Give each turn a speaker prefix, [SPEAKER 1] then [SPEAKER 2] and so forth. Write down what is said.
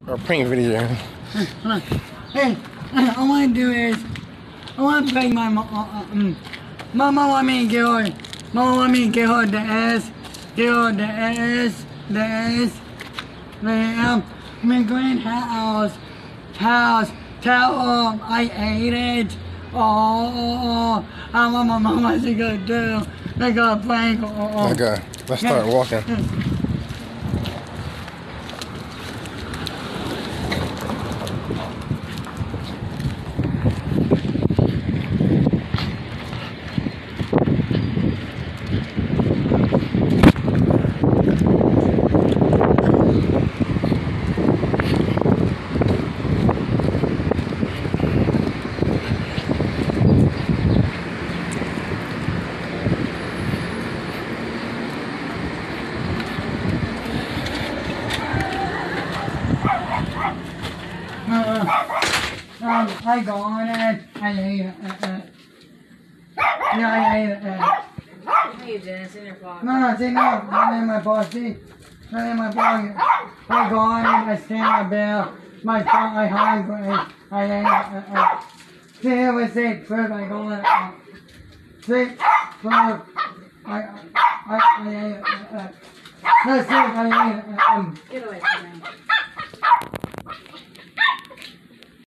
[SPEAKER 1] Or prank video.
[SPEAKER 2] Hey, I want to do is, I want to prank my mom. Mama want me to give her, Mama want me to give her the ass, my grandhouse, tell her I ate it. Oh, I want my mama to go do. They got a prank.
[SPEAKER 1] Okay, let's start walking.
[SPEAKER 2] I go on it. I ate it. Yeah, I ate it.
[SPEAKER 3] No, you didn't. It's in your pocket.
[SPEAKER 2] No, see, not in my pocket. Not in my pocket. I go on it. I stand my bell. My tongue, I hungry. I ate it. See, it was sick food. I go on it. Sick food. I ate it. No, sick. I ate it.
[SPEAKER 3] Get away from me.